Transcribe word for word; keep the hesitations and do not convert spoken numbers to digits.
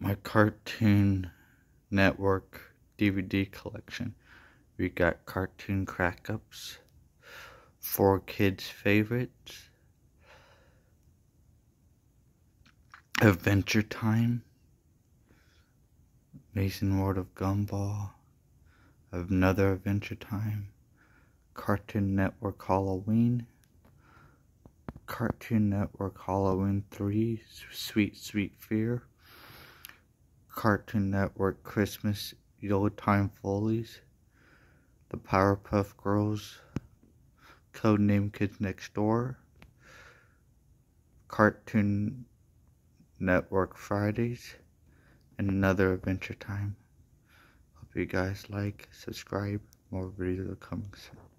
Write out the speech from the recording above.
my Cartoon Network D V D collection. We got Cartoon Crack-Ups, Four Kids Favorites, Adventure Time, Amazing World of Gumball, Another Adventure Time, Cartoon Network Halloween, Cartoon Network Halloween three, Sweet Sweet Fear, Cartoon Network Christmas Yuletime Follies, The Powerpuff Girls, Codename Kids Next Door, Cartoon Network Fridays, and Another Adventure Time. Hope you guys like, subscribe, more videos are coming soon.